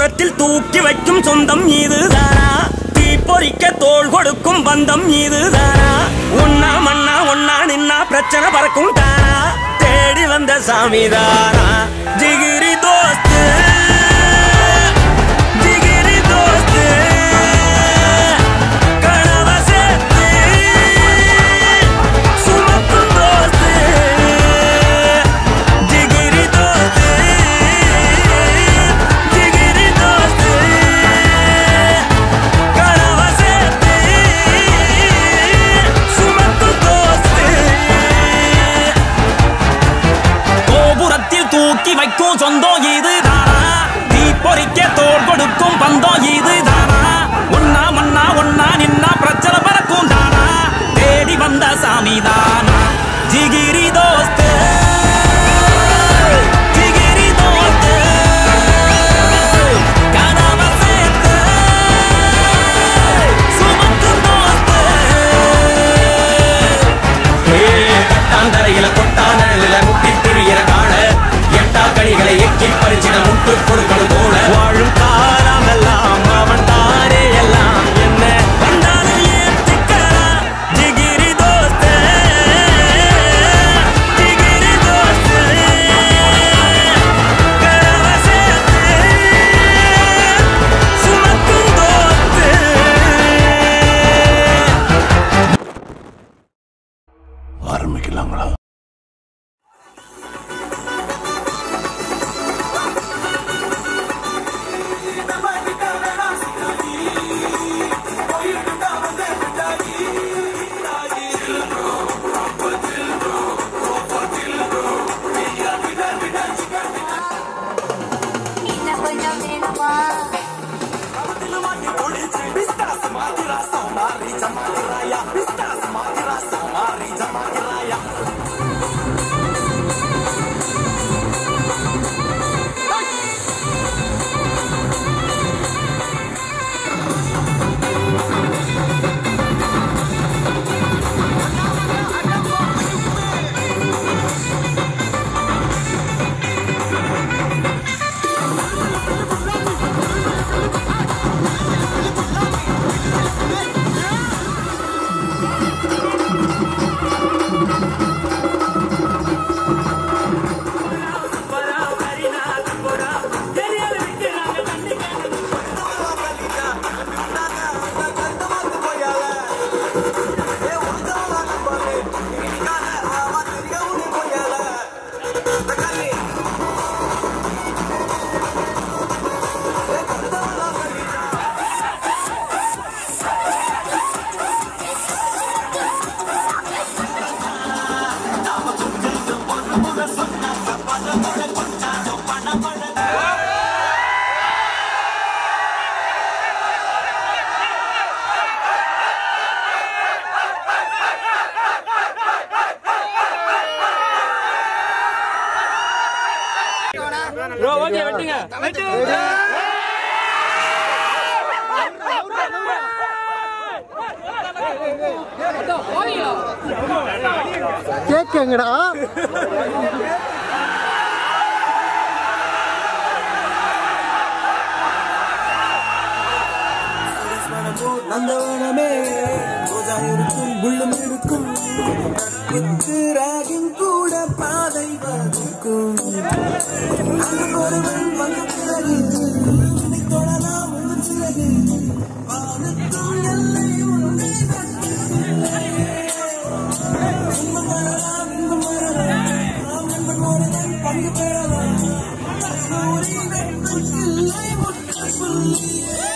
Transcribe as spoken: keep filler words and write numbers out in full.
கோபுரத்தில் தூக்கி வைக்கும் சொந்தம் இதுதானா? தீப்பொறிக்க தோள் கொடுக்கும் பந்தம் இதுதானா? ஒன்னா மண்ணா ஒன்னா நின்னா பிரச்சனை பறக்கும் தானா? தேடி வந்த சாமிதானா? ஜிகிரி தோஸ்து ஜிகிரி தோஸ்து கனவ சேர்த்து சுமக்கும் தோஸ்து ஜிகிரி தோஸ்து ஜிகிரி தோஸ்து கனவ சேர்த்து சுமக்கும் தோஸ்து கோபுரத்தில் தூக்கி வைக்கும் சொந்தம் இதுதானா? தீப்பொறிக்க தோள் கொடுக்கும் பந்தம் இதுதானா? ஒன்னா மண்ணா ஒன்னா நின்னா பிரச்சனை பறக்கும் தானா? தேடி வந்த சாமிதானா? ஜிகிரி தோஸ்து ஜிகிரி தோஸ்து கனவ சேர்த்து சுமக்கும் தோஸ்து கட்டாந்தரையில கொட்டானல முட்டி திரியிற காண எட்டா கடிகளை எக்கி பறிச்சிட முட்டு கொடுக்கணும் போல வாழும் காலமெல்லாம் அவன் தானே எல்லாம் என்ன வந்தாலும் ஏத்துக்கலாம் ஜிகிரி தோஸ்து ஜிகிரி தோஸ்து கனவ சேர்த்து சுமக்கும் தோஸ்து ஆரம்பிக்கலாங்களா? கேக்குங்கடா நந்தவனமே ரோஜா இருக்கும் புள்ளும் இருக்கும் ராகின் கூட பாதை வகுக்கும் ஒருவன் வந்து பிறகு தொடலாம் உங்கள் சிறகு வானத்தும் எல்லை ஒன்று இன்பம் வரலாம் இன்பம் வரலாம் நாம் நண்பன் ஒருவன் பங்கு பெறலாம் இல்லை முற்று சொல்லியே